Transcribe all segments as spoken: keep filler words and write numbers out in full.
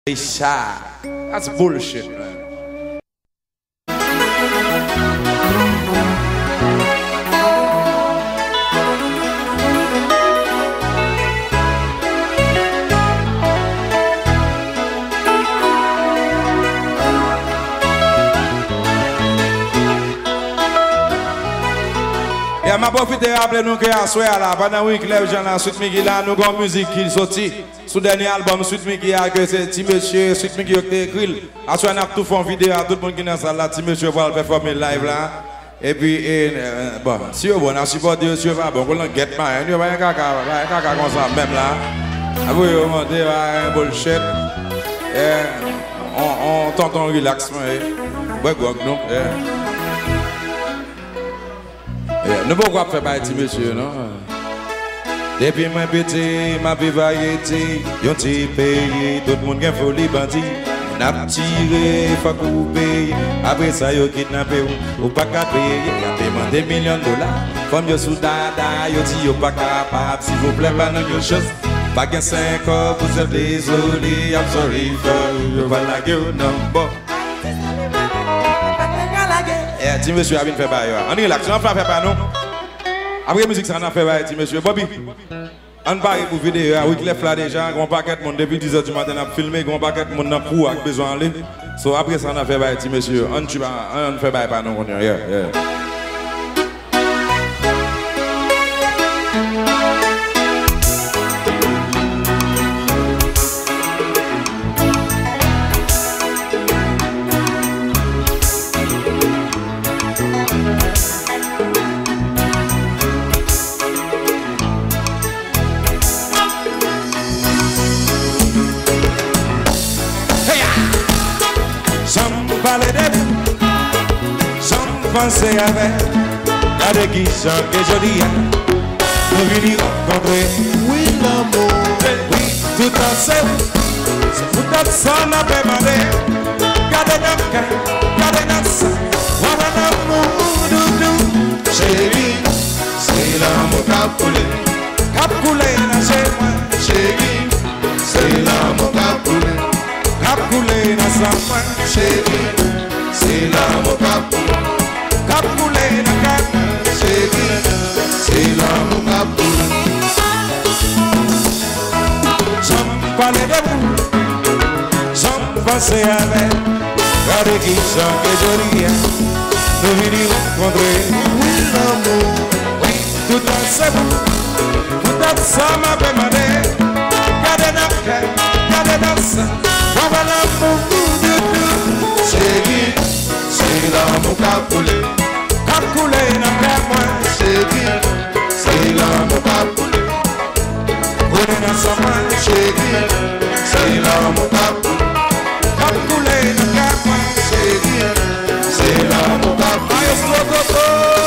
They shy. That's bullshit, man. Yeah, ma profite rappeler nous que à soir là pendant week les gens là Sweet Mickey là nous avons musique qui sorti sous dernier album Sweet Mickey que c'est petit monsieur Sweet Mickey qui écrit à soir on a tout fait vidéo à tout le monde qui dans salle là petit monsieur va performer live là et puis et, euh, bon si on a supporté si on va bon on get man on va caca caca comme ça même là après on monte un bullshit et on on tente un relaxement ouais quoi donc nous pouvons pas faire partie, monsieur, non? Depuis ma petit, ma vie variété, yon ti payé, tout le monde qui a folie bandit. N'a tiré, faut couper, après ça yon kidnappé ou pas qu'à payer. Y'a paiement des millions de dollars, comme yon sous dada, yon dit yon pas capable. S'il vous plaît, pas non yon chose. Pas qu'un cinq ans, vous êtes désolé, I'm sorry for you, voilà que non, bon. Eh, ti monsieur a bien fait bail. On relax, on va faire pas non. Après musique ça on a fait bail ti monsieur Bobby. On parle pour vidéo, oui Clef là déjà, grand paquet monde depuis dix heures du matin a filmé, grand paquet monde n'a pour avec besoin aller. So après ça on a fait bail ti monsieur. On tu on fait bail pas non on yeah yeah. Pensez avec, regardez qui chante que je dis, nous venons rencontrer, oui l'amour, oui tout ensemble, c'est tout ensemble à demander, regardez notre cœur, regardez notre sang, voilà l'amour doudou, chérie, c'est l'amour qu'a coulé, qu'a coulé dans chez moi, chérie, c'est l'amour qu'a coulé, qu'a coulé dans sa main, chérie, c'est l'amour qu'a coulé. Capulé na cama, cheguei, sei lá no capulé. Som falei de vous, som passei a ver. Cada que só que joria, no vídeo encontrei o amor. Tu tá sabendo, tu tá sama bem mané. Cada naca, cada dança, vamos lá no mundo. Cheguei, sei lá no capulé. Capulé na cama, cheguei, sei lá no capulé. Põe na sua mão, cheguei, sei lá no capulé. Capulé na cama, cheguei, sei lá no capulé. Ai, eu sou doutor.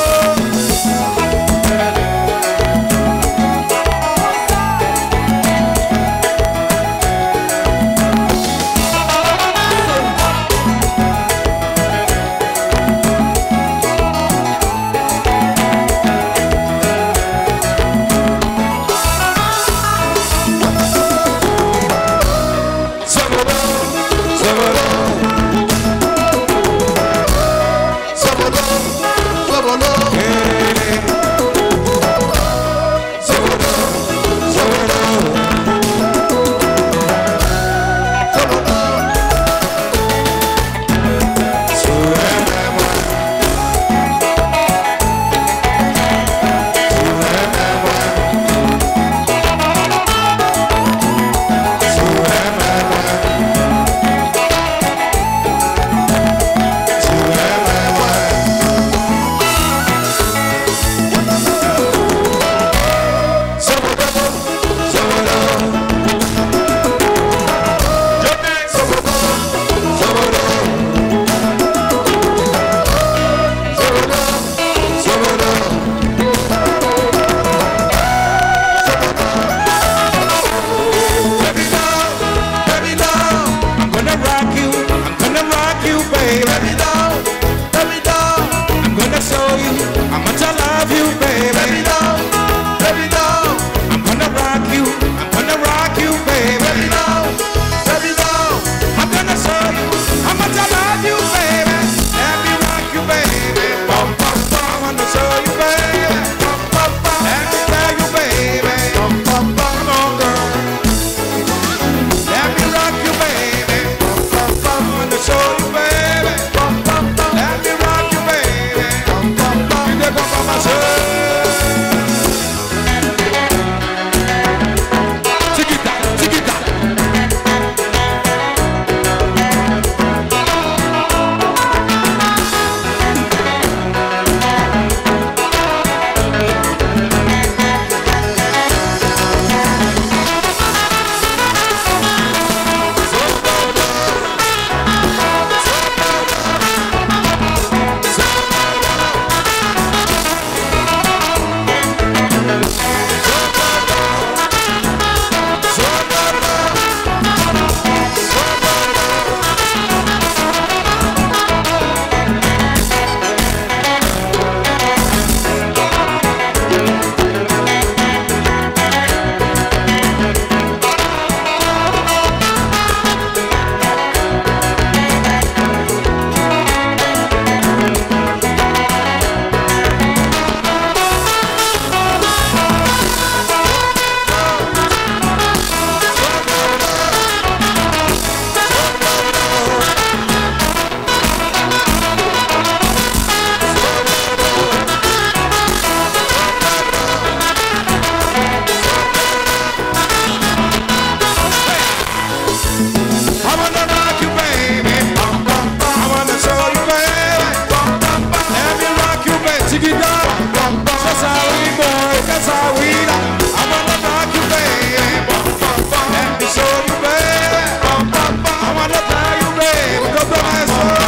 wanna rock you, baby. I wanna show you, baby. Let me rock you, baby. Tiki dog. That's how we boy. That's how we do. I wanna rock you, baby. Let me show you, baby. I wanna tell you, baby. Go to my soul.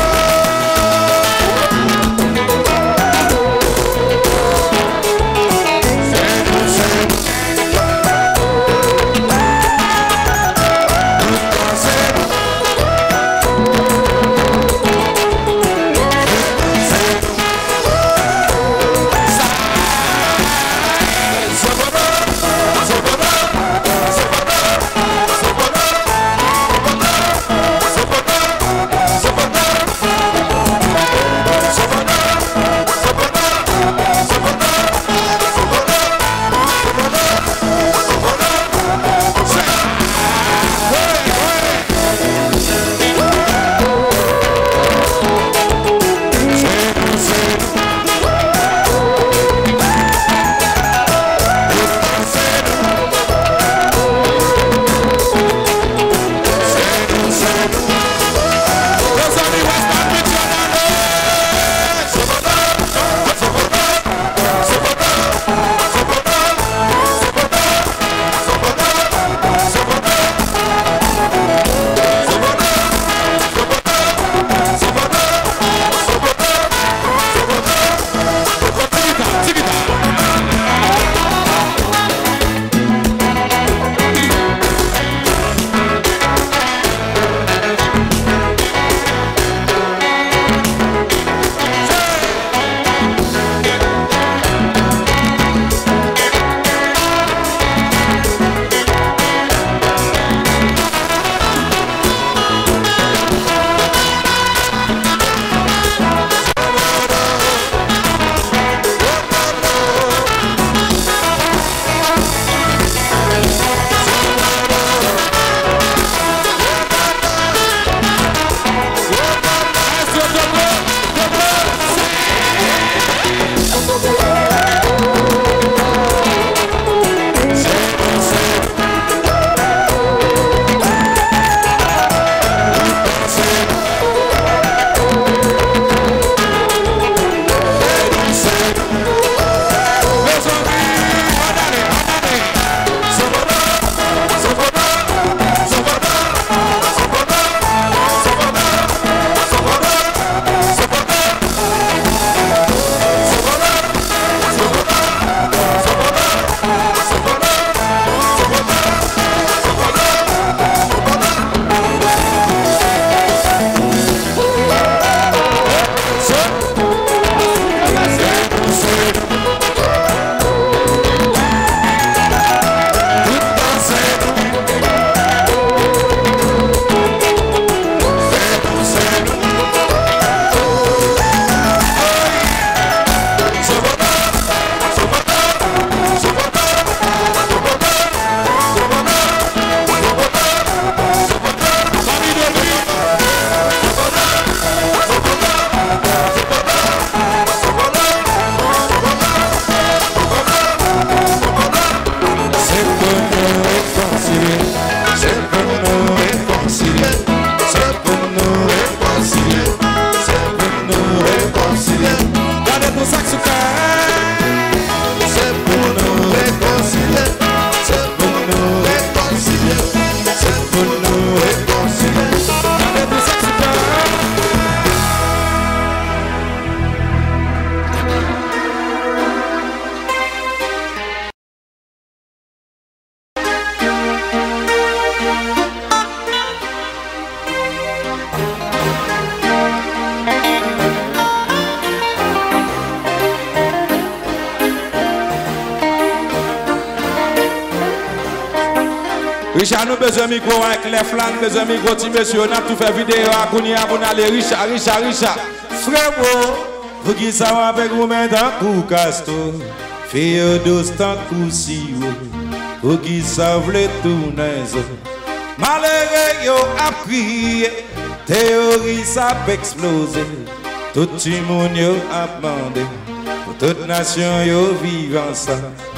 Richard, nous besoin de micro avec les flancs, besoin de micro, petit monsieur, on a tout fait vidéo à Kounia, on a les Richard, Richard, Richard. Frère, vous qui savez avec vous maintenant, coup casto, fille douce tant coup si vous qui savez les tourner. Malheureux, yo a prié, théorie ça peut exploser, tout le monde yo a demandé, pour toute nation yo vivre ensemble.